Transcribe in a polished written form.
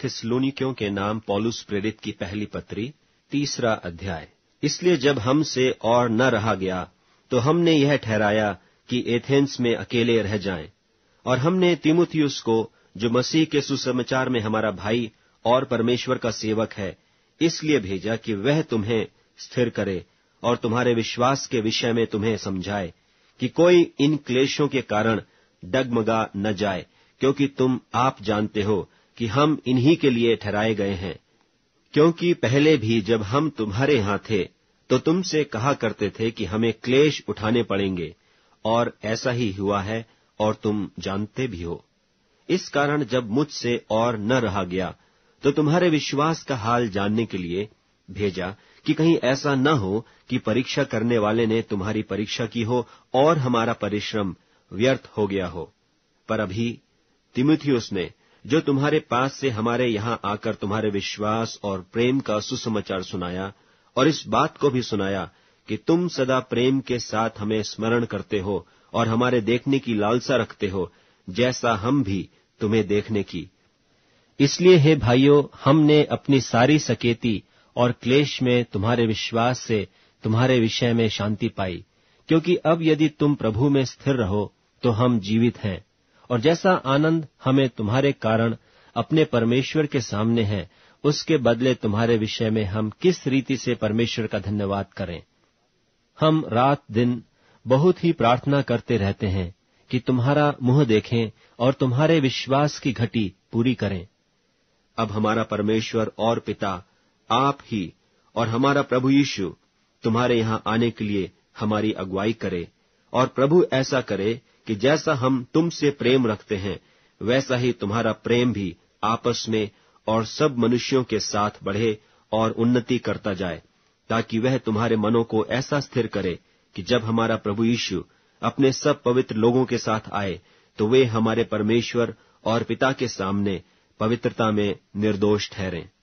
थिस्सलुनीकियों के नाम पौलुस प्रेरित की पहली पत्री 3 अध्याय। इसलिए जब हमसे और न रहा गया तो हमने यह ठहराया कि एथेंस में अकेले रह जाएं, और हमने तीमुथियुस को, जो मसीह के सुसमाचार में हमारा भाई और परमेश्वर का सेवक है, इसलिए भेजा कि वह तुम्हें स्थिर करे और तुम्हारे विश्वास के विषय में तुम्हें समझाए कि कोई इन क्लेशों के कारण डगमगा न जाए, क्योंकि तुम आप जानते हो कि हम इन्हीं के लिए ठहराए गए हैं। क्योंकि पहले भी जब हम तुम्हारे यहाँ थे तो तुमसे कहा करते थे कि हमें क्लेश उठाने पड़ेंगे, और ऐसा ही हुआ है और तुम जानते भी हो। इस कारण जब मुझसे और न रहा गया तो तुम्हारे विश्वास का हाल जानने के लिए भेजा कि कहीं ऐसा न हो कि परीक्षा करने वाले ने तुम्हारी परीक्षा की हो और हमारा परिश्रम व्यर्थ हो गया हो। पर अभी तीमुथियुस ने, जो तुम्हारे पास से हमारे यहाँ आकर तुम्हारे विश्वास और प्रेम का सुसमाचार सुनाया, और इस बात को भी सुनाया कि तुम सदा प्रेम के साथ हमें स्मरण करते हो और हमारे देखने की लालसा रखते हो, जैसा हम भी तुम्हें देखने की। इसलिए हे भाइयों, हमने अपनी सारी सकेती और क्लेश में तुम्हारे विश्वास से तुम्हारे विषय में शांति पाई, क्योंकि अब यदि तुम प्रभु में स्थिर रहो तो हम जीवित हैं। और जैसा आनंद हमें तुम्हारे कारण अपने परमेश्वर के सामने है, उसके बदले तुम्हारे विषय में हम किस रीति से परमेश्वर का धन्यवाद करें। हम रात दिन बहुत ही प्रार्थना करते रहते हैं कि तुम्हारा मुंह देखें और तुम्हारे विश्वास की घटी पूरी करें। अब हमारा परमेश्वर और पिता आप ही और हमारा प्रभु यीशु तुम्हारे यहाँ आने के लिए हमारी अगुवाई करे, और प्रभु ऐसा करे कि जैसा हम तुमसे प्रेम रखते हैं, वैसा ही तुम्हारा प्रेम भी आपस में और सब मनुष्यों के साथ बढ़े और उन्नति करता जाए, ताकि वह तुम्हारे मनों को ऐसा स्थिर करे कि जब हमारा प्रभु यीशु अपने सब पवित्र लोगों के साथ आए तो वे हमारे परमेश्वर और पिता के सामने पवित्रता में निर्दोष ठहरें।